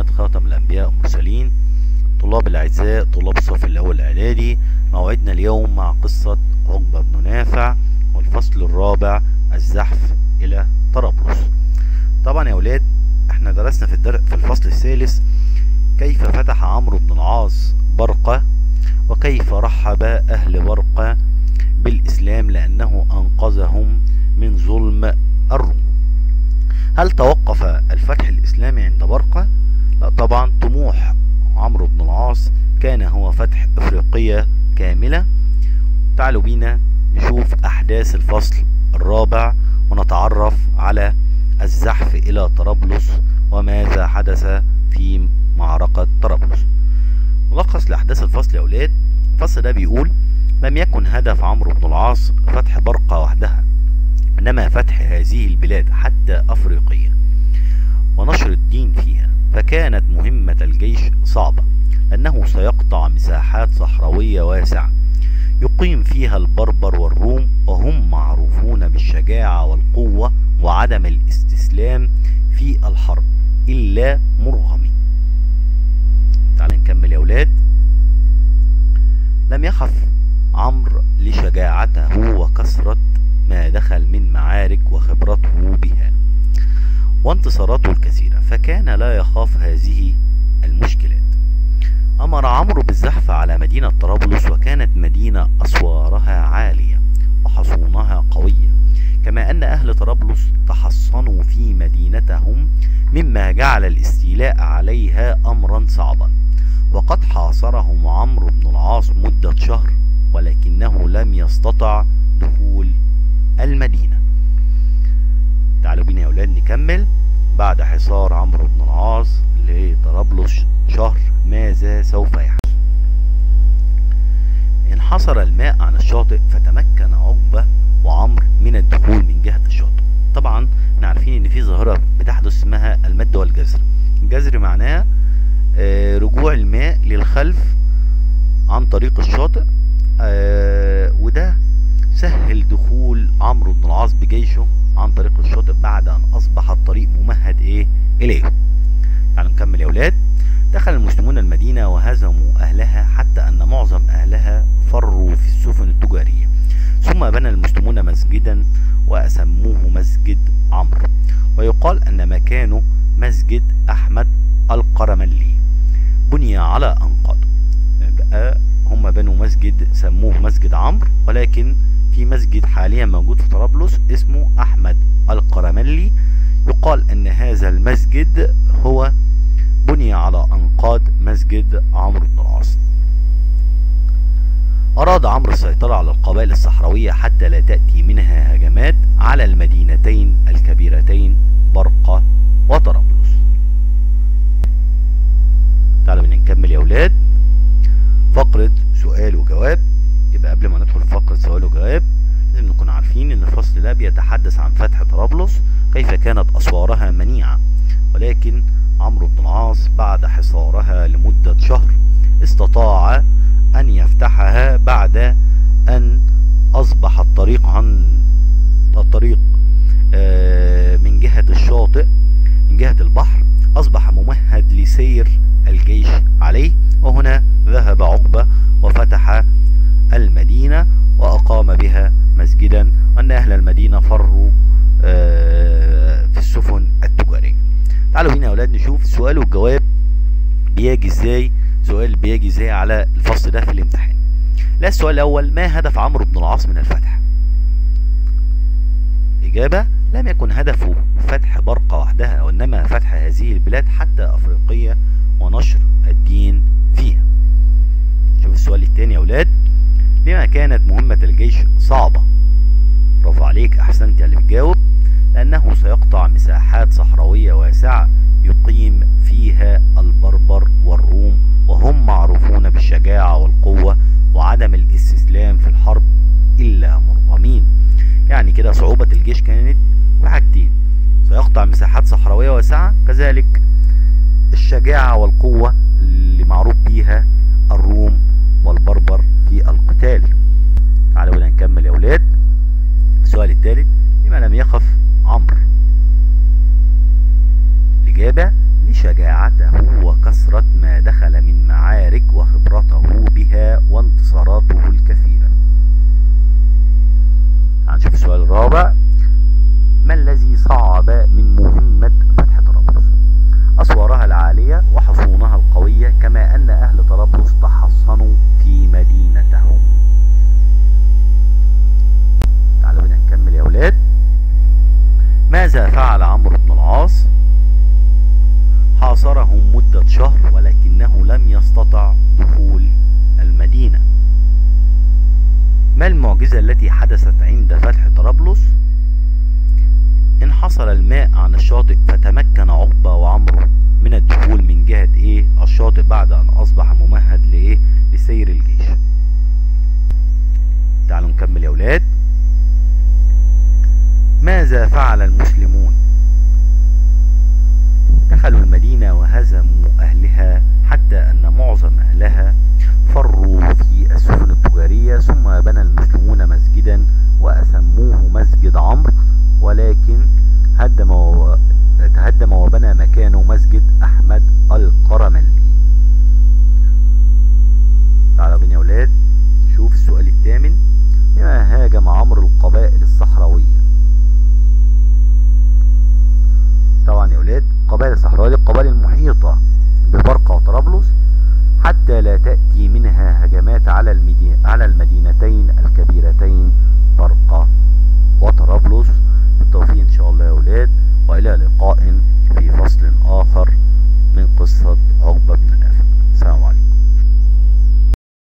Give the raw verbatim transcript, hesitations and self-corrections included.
محمد خاتم الأنبياء والمرسلين. طلاب الأعزاء، طلاب الصف الأول الإعدادي، موعدنا اليوم مع قصة عقبة بن نافع والفصل الرابع، الزحف إلى طرابلس. طبعا يا أولاد، احنا درسنا في, الدر... في الفصل الثالث كيف فتح عمرو بن العاص برقة، وكيف رحب أهل برقة بالإسلام لأنه أنقذهم من ظلم الروم. هل توقف الفتح الإسلامي عند برقة؟ لا طبعا، طموح عمرو بن العاص كان هو فتح إفريقيا كاملة. تعالوا بينا نشوف أحداث الفصل الرابع ونتعرف على الزحف إلى طرابلس وماذا حدث في معركة طرابلس. ملخص لأحداث الفصل يا أولاد، الفصل ده بيقول: لم يكن هدف عمرو بن العاص فتح برقة وحدها، إنما فتح هذه البلاد حتى أفريقيا ونشر الدين فيها، فكانت مهمة الجيش صعبة لأنه سيقطع مساحات صحراوية واسعة يقيم فيها البربر والروم، وهم معروفون بالشجاعة والقوة وعدم الاستسلام في الحرب إلا مرغمين. تعال نكمل يا أولاد. لم يخف عمرو لشجاعته وكثرة ما دخل من معارك وخبرته بها وانتصاراته الكثيرة، فكان لا يخاف هذه المشكلات. أمر عمرو بالزحف على مدينة طرابلس، وكانت مدينة أسوارها عالية وحصونها قوية، كما أن أهل طرابلس تحصنوا في مدينتهم، مما جعل الاستيلاء عليها أمرا صعبا. وقد حاصرهم عمرو بن العاص مدة شهر، ولكنه لم يستطع دخول المدينة. تعالوا بينا يا أولاد نكمل. بعد حصار عمرو بن العاص لطرابلس شهر، ماذا سوف يحدث؟ انحصر الماء عن الشاطئ، فتمكن عقبة وعمرو من الدخول من جهة الشاطئ. طبعا احنا عارفين ان في ظاهرة بتحدث اسمها المد والجزر. الجزر معناها آه رجوع الماء للخلف عن طريق الشاطئ، آه وده سهل دخول عمرو بن العاص بجيشه عن طريق الشاطئ بعد ان اصبح الطريق ممهد ايه اليه. تعالوا نكمل يا اولاد. دخل المسلمون المدينة وهزموا اهلها، حتى ان معظم اهلها فروا في السفن التجارية. ثم بنى المسلمون مسجدا واسموه مسجد عمرو، ويقال ان مكانه مسجد احمد القرملي، بني على انقاض. بقى هم بنوا مسجد سموه مسجد عمرو، ولكن في مسجد حاليا موجود في طرابلس اسمه احمد القرملي. يقال ان هذا المسجد هو بني على انقاض مسجد عمرو بن العاص. اراد عمرو السيطرة على القبائل الصحراوية حتى لا تأتي منها هجمات على المدينتين الكبيرتين برقة وطرابلس. تعالوا بينا نكمل يا اولاد فقرة سؤال وجواب. يبقى قبل ما ندخل في فقرة سؤال وجواب لازم نكون عارفين ان الفصل ده بيتحدث عن فتح طرابلس، كيف كانت اسوارها منيعة، ولكن عمرو بن العاص بعد حصارها لمدة شهر استطاع ان يفتحها بعد ان اصبح الطريق عن الطريق من جهة الشاطئ من جهة البحر اصبح ممهد لسير الجيش عليه. وهنا ذهب عقبة وفتح المدينة وأقام بها مسجدا، وأن أهل المدينة فروا في السفن التجارية. تعالوا هنا يا أولاد نشوف السؤال والجواب بيجي ازاي. سؤال بيجي ازاي على الفصل ده في الامتحان. لا، السؤال الأول: ما هدف عمرو بن العاص من الفتح؟ إجابة: لم يكن هدفه فتح برقة وحدها، وإنما فتح هذه البلاد حتى أفريقيا ونشر الدين فيها. شوف السؤال الثاني يا أولاد: لما كانت مهمة الجيش صعبة؟ برافو عليك، أحسنت يا اللي بتجاوب. لأنه سيقطع مساحات صحراوية واسعة يقيم فيها البربر والروم، وهم معروفون بالشجاعة والقوة وعدم الاستسلام في الحرب إلا مرغمين. يعني كده صعوبة الجيش كانت بحاجتين: سيقطع مساحات صحراوية واسعة، كذلك الشجاعة والقوة اللي معروف بيها الروم والبربر في القتال. تعالوا بينا نكمل يا أولاد. السؤال الثالث: لما لم يخف عمرو؟ الإجابة: لشجاعة شجاعته وكثرة ما دخل من معارك وخبرته بها وانتصاراته الكثيرة. هنشوف السؤال الرابع. ما الذي صعب من مهمة فتح طرابلس؟ أسوارها العالية وحصونها القوية، كما أن أهل طرابلس تحصنوا في مدينتهم. تعالوا بنا نكمل يا أولاد. ماذا فعل عمرو بن العاص؟ حاصرهم مدة شهر ولكنه لم يستطع دخول المدينة. ما المعجزة التي حدثت عند فتح طرابلس؟ انحصر الماء عن الشاطئ فتمكن عقبة وعمرو من الدخول من جهة ايه الشاطئ بعد ان اصبح ممهد لايه لسير الجيش. تعالوا نكمل يا ولاد. ماذا فعل المسلمون؟ دخلوا المدينة وهزموا أهلها حتى أن معظم أهلها فروا في السفن التجارية، ثم بنى المسلمون مسجدا وأسموه مسجد عمرو، ولكن هدم و... تهدم وبنى مكانه مسجد أحمد القرملي. تعالوا بينا يا ولاد نشوف السؤال الثامن. لما هاجم عمرو القبائل الصحراوية؟ طبعا يا ولاد القبائل الصحراوية القبائل المحيطة ببرقة وطرابلس حتى لا تأتي منها هجمات على